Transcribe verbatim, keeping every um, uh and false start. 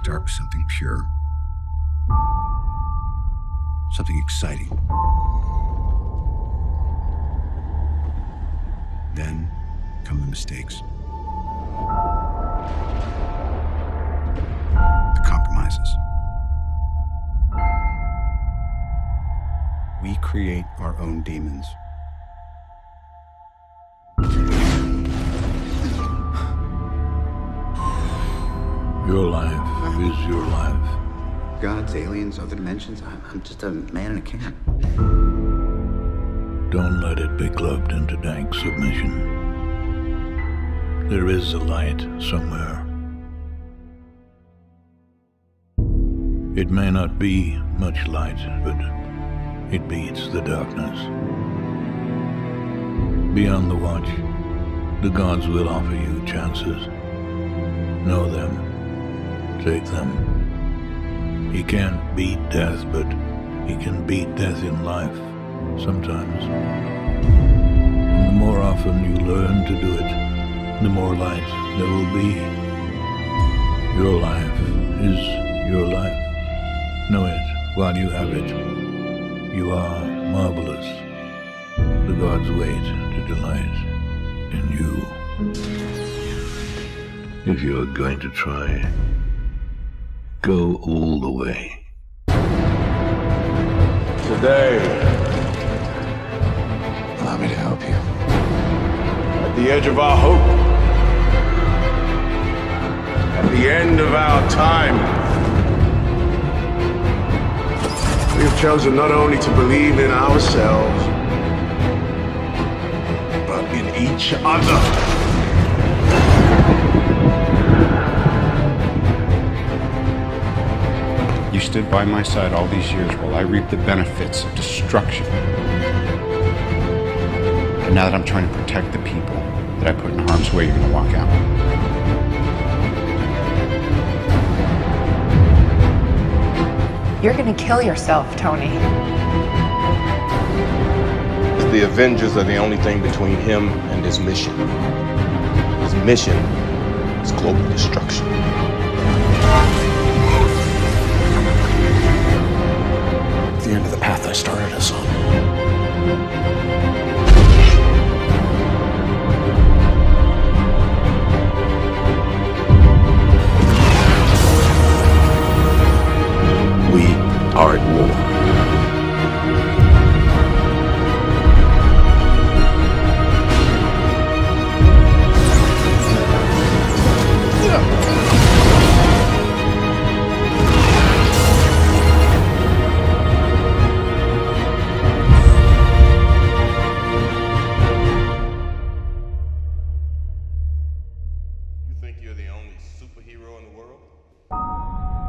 start with something pure, something exciting. Then come the mistakes, the compromises. We create our own demons. Your life is your life. Gods, aliens, other dimensions, I'm, I'm just a man in a can. Don't let it be clubbed into dank submission. There is a light somewhere. It may not be much light, but it beats the darkness. Be on the watch. The gods will offer you chances. Know them. Take them. He can't beat death, but he can beat death in life, sometimes. And the more often you learn to do it, the more light there will be. Your life is your life. Know it while you have it. You are marvelous. The gods wait to delight in you. If you're going to try, go all the way. Today, Allow me to help you. at the edge of our hope, at the end of our time, we have chosen not only to believe in ourselves, but in each other. You stood by my side all these years while I reaped the benefits of destruction. And now that I'm trying to protect the people that I put in harm's way, you're gonna walk out. You're gonna kill yourself, Tony. The Avengers are the only thing between him and his mission. His mission is global destruction. The end of the path I started us on. We are at war. You think you're the only superhero in the world?